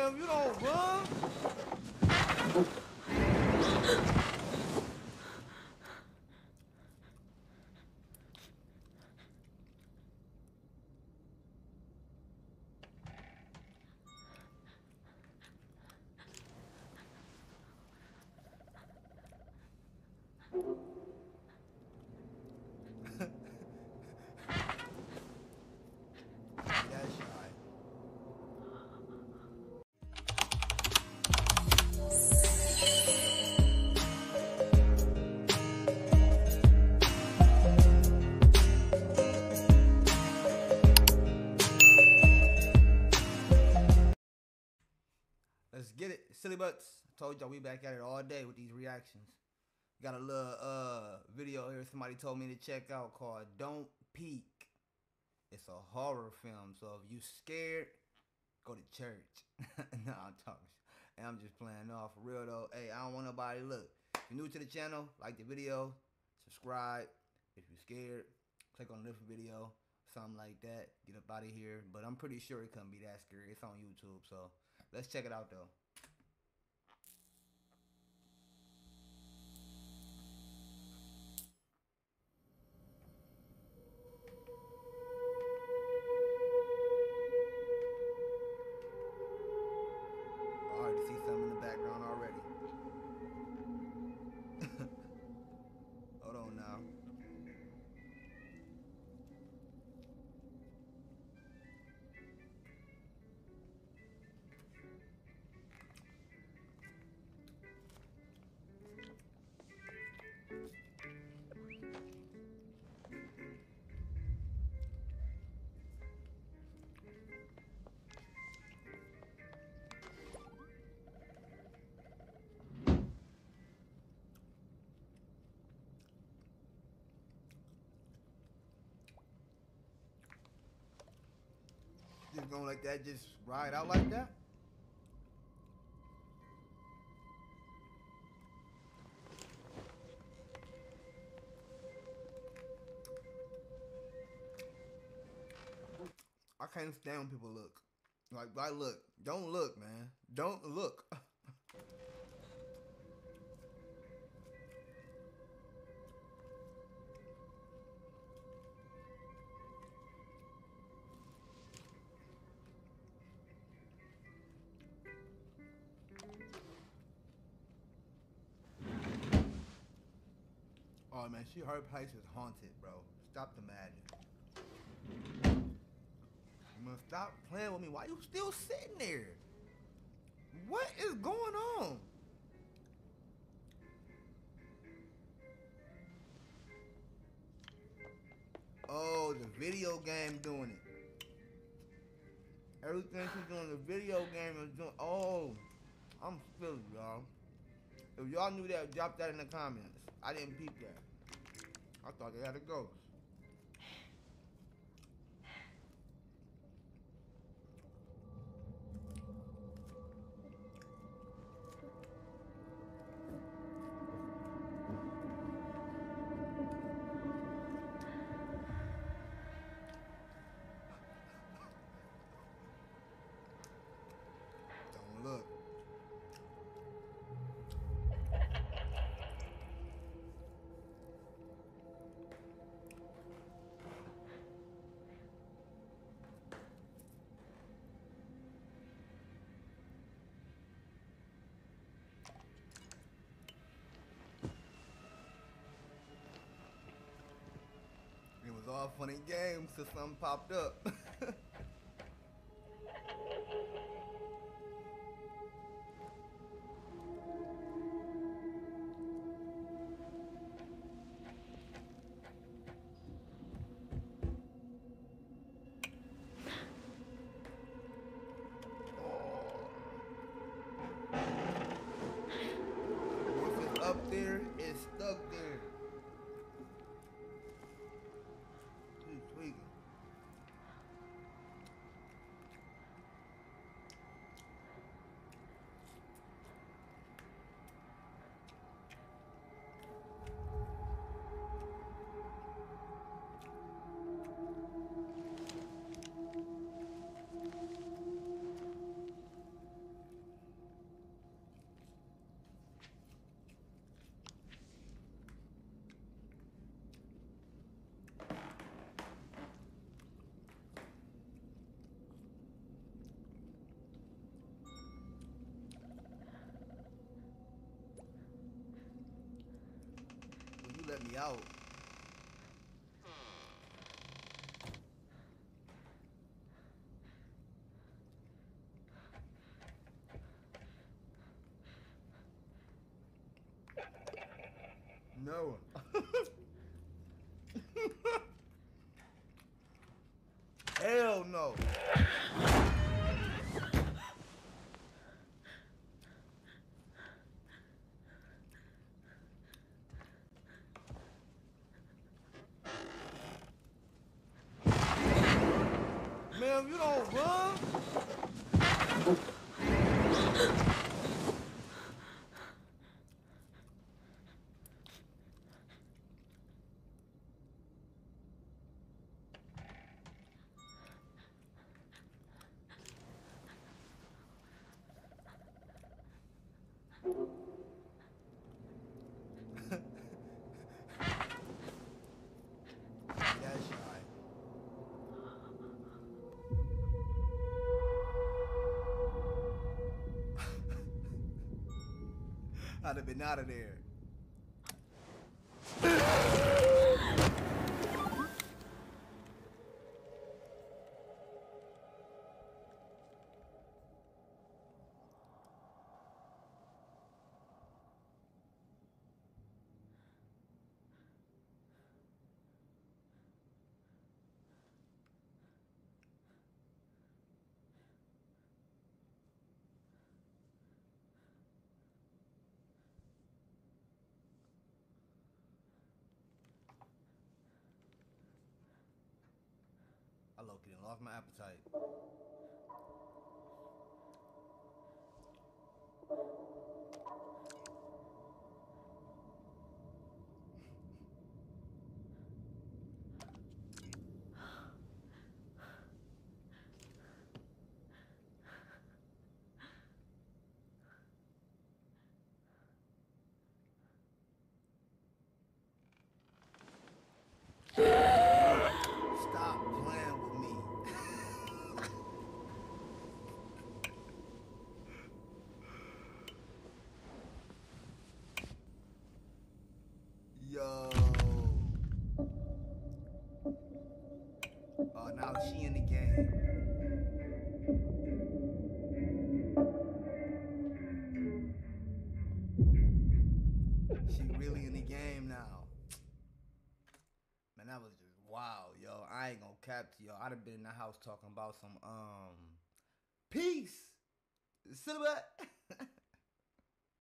man. You don't run. That's shy. Let's get it. Silly butts. I told y'all we back at it all day with these reactions. Got a little video here somebody told me to check out called Don't Peek. It's a horror film, so if you scared, go to church. No, I'm talking. And I'm just playing off for real though. Hey, I don't want nobody to look. If you're new to the channel, like the video, subscribe. If you're scared, click on a different video, something like that. Get up out of here. But I'm pretty sure it couldn't be that scary. It's on YouTube, so let's check it out though. I already see something in the background already. Hold on now. Just going like that, just ride out like that? I can't stand when people look. Like look. Don't look, man. Don't look. Oh man, her place is haunted, bro. Stop the madness. Man, stop playing with me. Why you still sitting there? What is going on? Oh, the video game doing it. Everything she's doing, the video game is doing. Oh, I'm spilling, y'all. If y'all knew that, drop that in the comments. I didn't peep that. I thought they had a ghost. Don't look. It was all fun and games till something popped up. Once it's up there, it's stuck there. He's tweaking. let me out. No. Hell no. Man, you don't run. That's shy. I'd have been out of there. I low-key done lost my appetite. Stop playing with me. Yo. Oh, now she in the game. She really in the game now. Man, that was just wild, yo. I ain't gonna cap to y'all. I'd have been in the house talking about some peace. Silhouette.